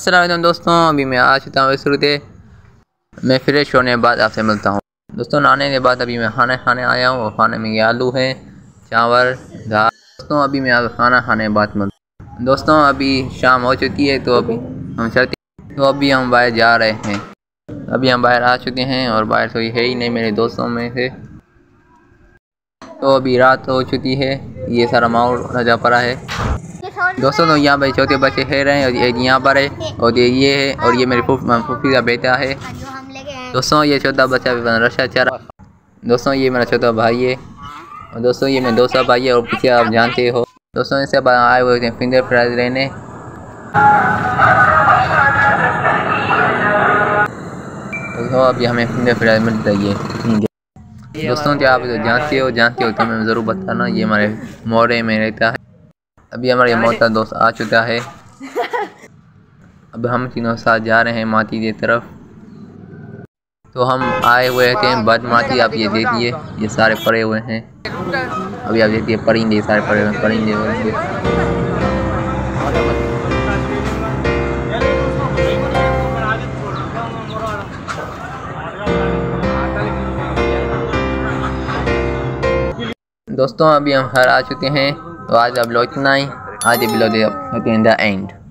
अस्सलाम वालेकुम दोस्तों, अभी मैं आ चुका हूँ शुरू से। मैं फ्रेश होने के बाद आपसे मिलता हूँ दोस्तों। नहाने के बाद अभी मैं खाना खाने आया हूँ और खाने में ये आलू हैं, चावल, दाल। दोस्तों अभी मैं खाना खाने के बाद मिलता हूँ दोस्तों। अभी शाम हो चुकी है तो अभी हम चलते, तो अभी हम बाहर जा रहे हैं। अभी हम बाहर आ चुके हैं और बाहर तो है ही नहीं मेरे दोस्तों में से। तो अभी रात हो चुकी है, ये सारा माहौल नज़र पड़ा है दोस्तों। तो यहाँ पर छोटे बच्चे खेल रहे हैं और एक यहाँ पर है और ये है और ये मेरी फूफी का बेटा है दोस्तों। ये छोटा बच्चा रशा चरा दोस्तों। ये मेरा छोटा भाई है और दोस्तों ये मेरा दूसरा भाई है और पीछे आप जानते हो दोस्तों इससे आए हुए थे फिंगर फ्राइज लेने। दोस्तों अभी हमें फिंगर फ्राइज मिल रही है दोस्तों। क्या आप तो जानते हो तो मैं ज़रूर बताना। ये हमारे मोहरे में रहता है। अभी हमारे मोहता दोस्त आ चुका है। अब हम तीनों साथ जा रहे हैं माती की तरफ। तो हम आए हुए थे बद माती। आप ये देखिए ये सारे पड़े हुए हैं। अभी आप देखिए परिंदे सारे पड़े हुए हैं, परिंदे। दोस्तों अभी हम घर आ चुके हैं। तो आज आप लोग इतना ही, आज ब्लॉग इन द एंड।